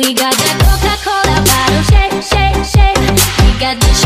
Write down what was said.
got that Coca-Cola bottle, shake, shake, shake. He got the